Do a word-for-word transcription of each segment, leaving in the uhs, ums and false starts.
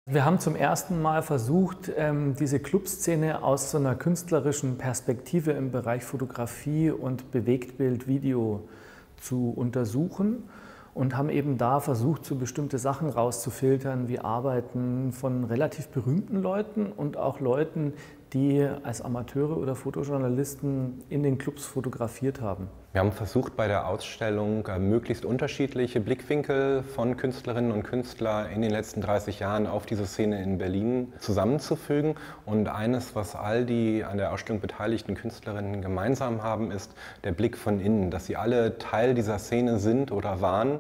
Wir haben zum ersten Mal versucht, diese Clubszene aus so einer künstlerischen Perspektive im Bereich Fotografie und Bewegtbild, Video zu untersuchen und haben eben da versucht, so bestimmte Sachen rauszufiltern, wie Arbeiten von relativ berühmten Leuten und auch Leuten, die als Amateure oder Fotojournalisten in den Clubs fotografiert haben. Wir haben versucht, bei der Ausstellung möglichst unterschiedliche Blickwinkel von Künstlerinnen und Künstlern in den letzten dreißig Jahren auf diese Szene in Berlin zusammenzufügen. Und eines, was all die an der Ausstellung beteiligten Künstlerinnen gemeinsam haben, ist der Blick von innen, dass sie alle Teil dieser Szene sind oder waren.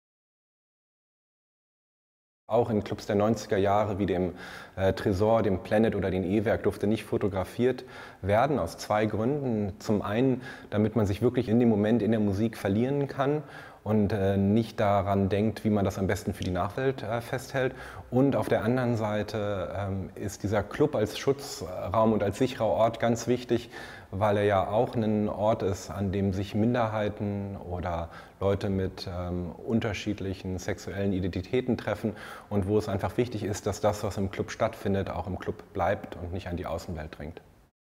Auch in Clubs der neunziger Jahre wie dem äh, Tresor, dem Planet oder den E-Werk durfte nicht fotografiert werden, aus zwei Gründen. Zum einen, damit man sich wirklich in dem Moment in der Musik verlieren kann und äh, nicht daran denkt, wie man das am besten für die Nachwelt äh, festhält. Und auf der anderen Seite ähm, ist dieser Club als Schutzraum und als sicherer Ort ganz wichtig, weil er ja auch ein Ort ist, an dem sich Minderheiten oder Leute mit ähm, unterschiedlichen sexuellen Identitäten treffen und wo es einfach wichtig ist, dass das, was im Club stattfindet, auch im Club bleibt und nicht an die Außenwelt dringt.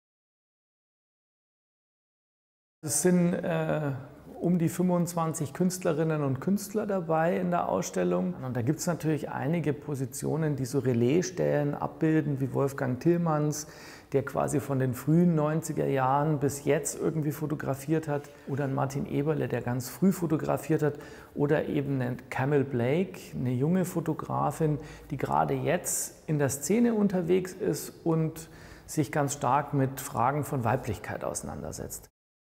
Es sind äh, um die fünfundzwanzig Künstlerinnen und Künstler dabei in der Ausstellung. Und da gibt es natürlich einige Positionen, die so Relaisstellen abbilden, wie Wolfgang Tillmanns, der quasi von den frühen neunziger Jahren bis jetzt irgendwie fotografiert hat. Oder ein Martin Eberle, der ganz früh fotografiert hat. Oder eben ein Camille Blake, eine junge Fotografin, die gerade jetzt in der Szene unterwegs ist und sich ganz stark mit Fragen von Weiblichkeit auseinandersetzt.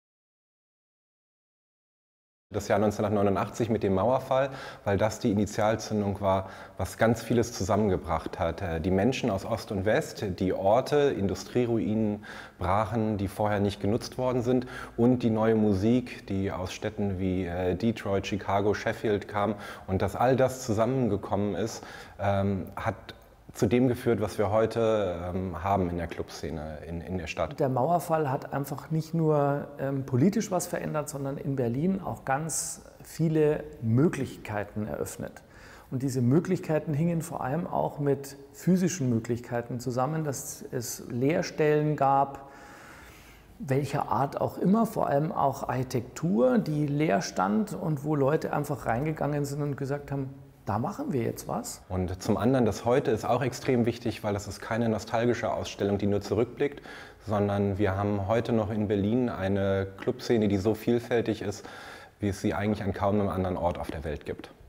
Das Jahr neunzehnhundertneunundachtzig mit dem Mauerfall, weil das die Initialzündung war, was ganz vieles zusammengebracht hat. Die Menschen aus Ost und West, die Orte, Industrieruinen, Brachen, die vorher nicht genutzt worden sind und die neue Musik, die aus Städten wie Detroit, Chicago, Sheffield kam. Und dass all das zusammengekommen ist, ähm, hat zu dem geführt, was wir heute ähm, haben in der Clubszene in, in der Stadt. Der Mauerfall hat einfach nicht nur ähm, politisch was verändert, sondern in Berlin auch ganz viele Möglichkeiten eröffnet. Und diese Möglichkeiten hingen vor allem auch mit physischen Möglichkeiten zusammen, dass es Lehrstellen gab, welcher Art auch immer, vor allem auch Architektur, die leer stand und wo Leute einfach reingegangen sind und gesagt haben, da machen wir jetzt was. Und zum anderen, das Heute ist auch extrem wichtig, weil das ist keine nostalgische Ausstellung, die nur zurückblickt, sondern wir haben heute noch in Berlin eine Clubszene, die so vielfältig ist, wie es sie eigentlich an kaum einem anderen Ort auf der Welt gibt.